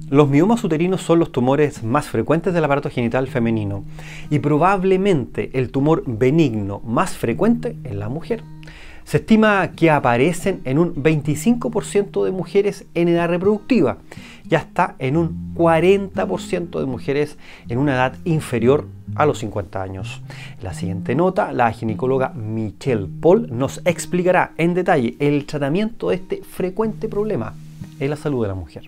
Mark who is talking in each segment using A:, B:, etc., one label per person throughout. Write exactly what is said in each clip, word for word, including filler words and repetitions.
A: Los miomas uterinos son los tumores más frecuentes del aparato genital femenino y probablemente el tumor benigno más frecuente en la mujer. Se estima que aparecen en un veinticinco por ciento de mujeres en edad reproductiva y hasta en un cuarenta por ciento de mujeres en una edad inferior a los cincuenta años. En la siguiente nota, la ginecóloga Michelle Paul nos explicará en detalle el tratamiento de este frecuente problema en la salud de la mujer.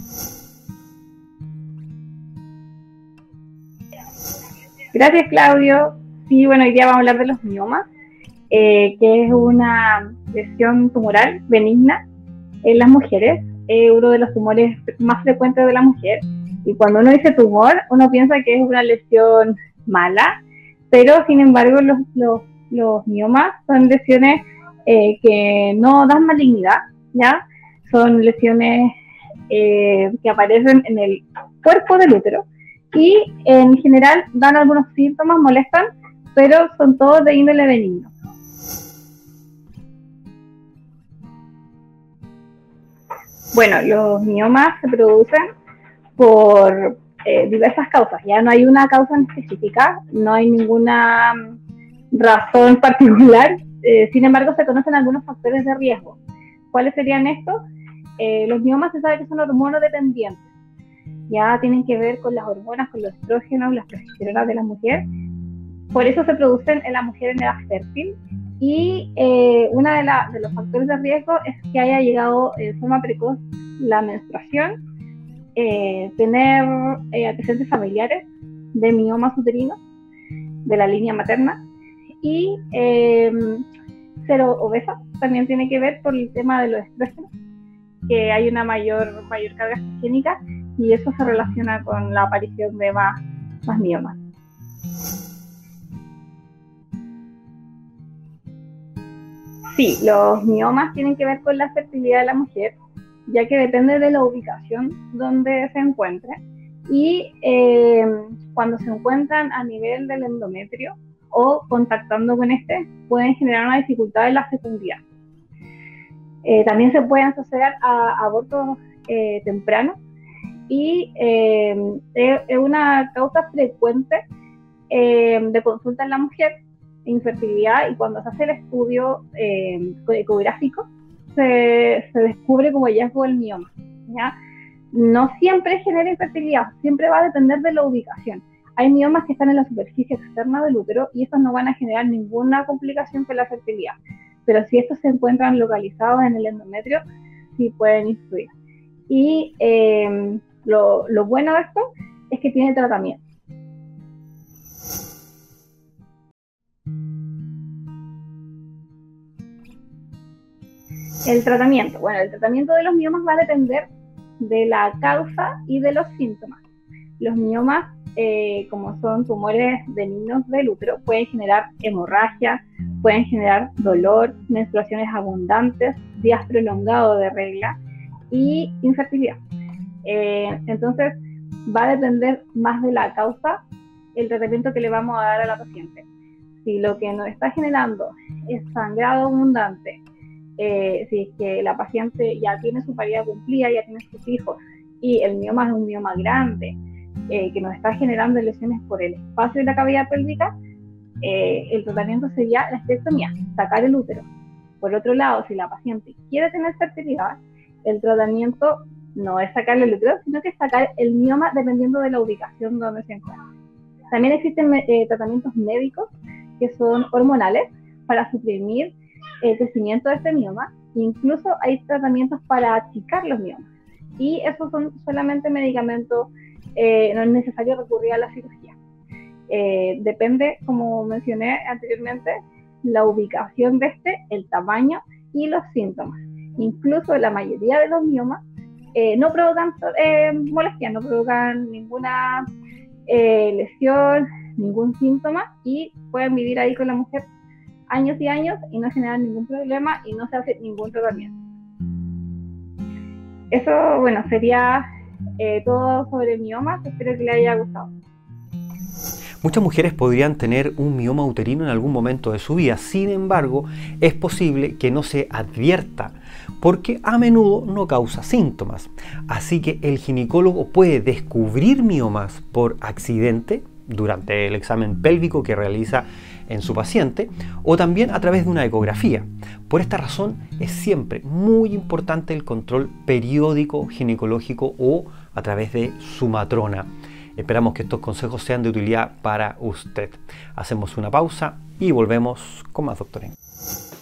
B: Gracias, Claudio. Sí, bueno, hoy día vamos a hablar de los miomas, eh, que es una lesión tumoral benigna en las mujeres, es uno de los tumores más frecuentes de la mujer. Y cuando uno dice tumor, uno piensa que es una lesión mala, pero sin embargo los, los, los miomas son lesiones eh, que no dan malignidad, ¿ya? Son lesiones eh, que aparecen en el cuerpo del útero y en general dan algunos síntomas, molestan, pero son todos de índole benigno. Bueno, los miomas se producen por eh, diversas causas, ya no hay una causa en específica, no hay ninguna razón particular, eh, sin embargo se conocen algunos factores de riesgo. ¿Cuáles serían estos? Eh, los miomas se sabe que son hormonodependientes, ya tienen que ver con las hormonas, con los estrógenos, las progesteronas de la mujer, por eso se producen en la mujer en edad fértil. Y eh, uno de, de los factores de riesgo es que haya llegado de forma precoz la menstruación, eh, tener eh, antecedentes familiares de miomas uterinos de la línea materna y eh, ser obesa también tiene que ver por el tema de los estrógenos, que hay una mayor, mayor carga estrogénica y eso se relaciona con la aparición de más, más miomas. Sí, los miomas tienen que ver con la fertilidad de la mujer, ya que depende de la ubicación donde se encuentre y eh, cuando se encuentran a nivel del endometrio o contactando con este, pueden generar una dificultad en la fecundidad. Eh, también se pueden asociar a abortos eh, tempranos y eh, es una causa frecuente eh, de consulta en la mujer, infertilidad, y cuando se hace el estudio eh, ecográfico se, se descubre como hallazgo el mioma, ¿ya? No siempre genera infertilidad, siempre va a depender de la ubicación. Hay miomas que están en la superficie externa del útero y estos no van a generar ninguna complicación con la fertilidad, pero si estos se encuentran localizados en el endometrio, sí pueden influir. Y eh, lo, lo bueno de esto es que tiene tratamiento. El tratamiento. Bueno, el tratamiento de los miomas va a depender de la causa y de los síntomas. Los miomas, eh, como son tumores benignos del útero, pueden generar hemorragia, pueden generar dolor, menstruaciones abundantes, días prolongados de regla y infertilidad. Eh, entonces, va a depender más de la causa el tratamiento que le vamos a dar a la paciente. Si lo que nos está generando es sangrado abundante, Eh, si es que la paciente ya tiene su paridad cumplida, ya tiene sus hijos y el mioma es un mioma grande eh, que nos está generando lesiones por el espacio de la cavidad pélvica, eh, el tratamiento sería la esterectomía, sacar el útero. Por otro lado, si la paciente quiere tener fertilidad, el tratamiento no es sacarle el útero, sino que es sacar el mioma dependiendo de la ubicación donde se encuentra. También existen eh, tratamientos médicos que son hormonales para suprimir el crecimiento de este mioma, incluso hay tratamientos para achicar los miomas y esos son solamente medicamentos, eh, no es necesario recurrir a la cirugía. Eh, depende, como mencioné anteriormente, la ubicación de este, el tamaño y los síntomas. Incluso la mayoría de los miomas eh, no provocan eh, molestia, no provocan ninguna eh, lesión, ningún síntoma y pueden vivir ahí con la mujer años y años y no generan ningún problema y no se hace ningún tratamiento. Eso, bueno, sería eh, todo sobre miomas. Espero que les haya gustado.
A: Muchas mujeres podrían tener un mioma uterino en algún momento de su vida, sin embargo, es posible que no se advierta porque a menudo no causa síntomas. Así que el ginecólogo puede descubrir miomas por accidente durante el examen pélvico que realiza en su paciente o también a través de una ecografía. Por esta razón es siempre muy importante el control periódico ginecológico o a través de su matrona. Esperamos que estos consejos sean de utilidad para usted. Hacemos una pausa y volvemos con más Doctor M.